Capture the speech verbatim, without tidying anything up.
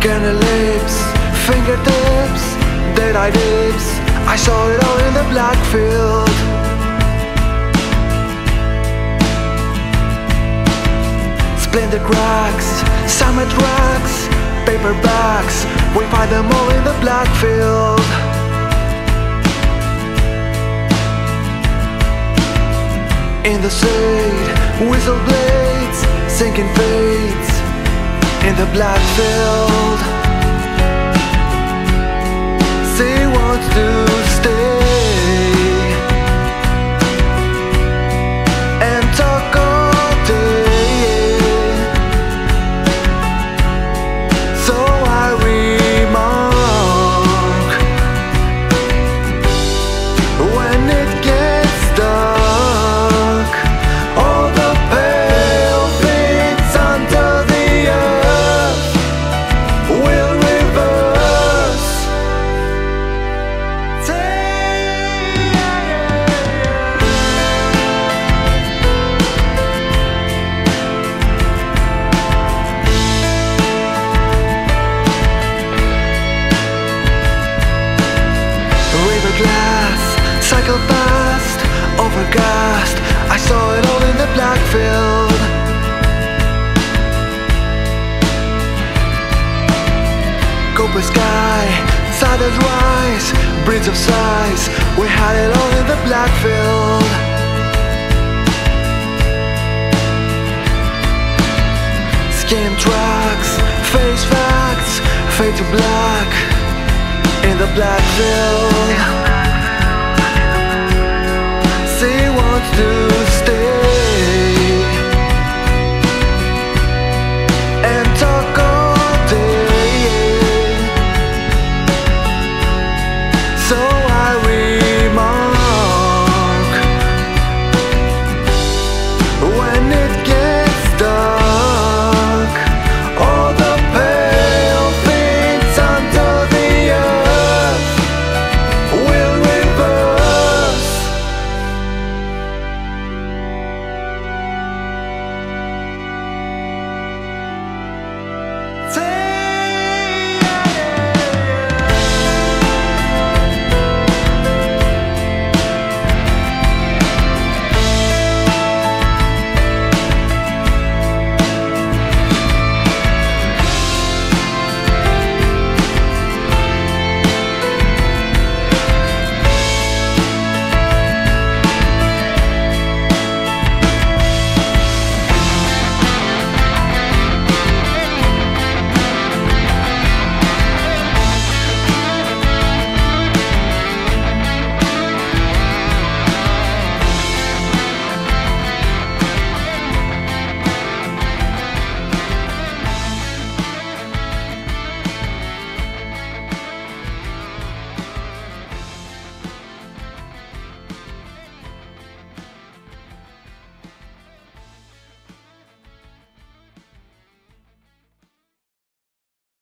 Candy lips, fingertips, dead-eye lips, I saw it all in the black field. Splinter cracks, summer tracks, paper bags, we find them all in the black field. In the shade, whistle blades, sinking fades in the black field. She wants to stay and talk all day, so I remark when it gets dark, all the pale things under the earth will reverse. River glass, cycle past, overcast, I saw it all in the black field. Copper sky, silent rise, bridge of sighs, we had it all in the black field. Skin tracks, face facts, fade to black in the black field. She wants to